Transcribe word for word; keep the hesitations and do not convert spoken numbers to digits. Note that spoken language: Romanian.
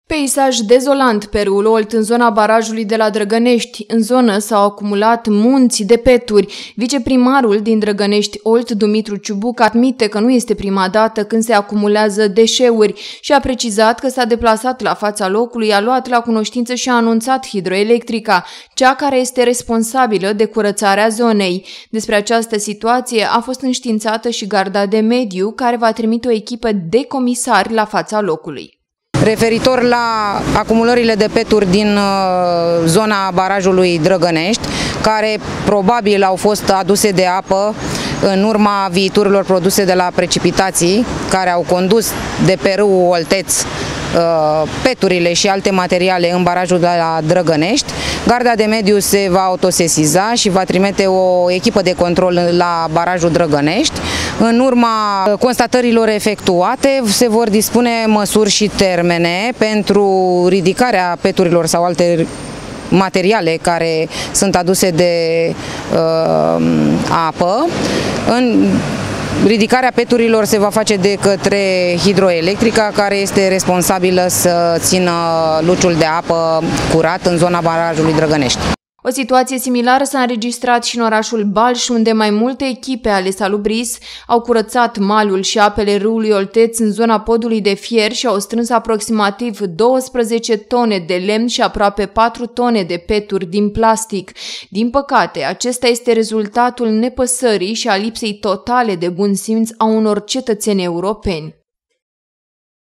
Peisaj dezolant pe râul Olt, în zona barajului de la Drăgănești. În zonă s-au acumulat munți de peturi. Viceprimarul din Drăgănești Olt, Dumitru Ciubuc, admite că nu este prima dată când se acumulează deșeuri și a precizat că s-a deplasat la fața locului, a luat la cunoștință și a anunțat Hidroelectrica, cea care este responsabilă de curățarea zonei. Despre această situație a fost înștiințată și Garda de Mediu, care va trimite o echipă de comisari la fața locului. Referitor la acumulările de peturi din zona barajului Drăgănești, care probabil au fost aduse de apă în urma viiturilor produse de la precipitații, care au condus de pe râul Olteț peturile și alte materiale în barajul de la Drăgănești, Garda de Mediu se va autosesiza și va trimite o echipă de control la barajul Drăgănești. În urma constatărilor efectuate se vor dispune măsuri și termene pentru ridicarea peturilor sau alte materiale care sunt aduse de uh, apă. În Ridicarea peturilor se va face de către Hidroelectrica, care este responsabilă să țină luciul de apă curat în zona barajului Drăgănești. O situație similară s-a înregistrat și în orașul Balș, unde mai multe echipe ale Salubris au curățat malul și apele râului Olteț în zona podului de fier și au strâns aproximativ douăsprezece tone de lemn și aproape patru tone de peturi din plastic. Din păcate, acesta este rezultatul nepăsării și a lipsei totale de bun simț a unor cetățeni europeni.